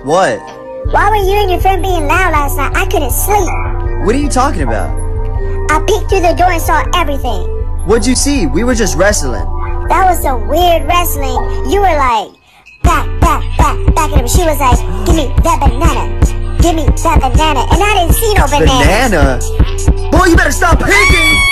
What? Why were you and your friend being loud last night? I couldn't sleep. What are you talking about? I peeked through the door and saw everything. What'd you see? We were just wrestling. That was some weird wrestling. You were like, back, and she was like, give me that banana. Give me that banana. And I didn't see no banana. Banana? Boy, you better stop picking!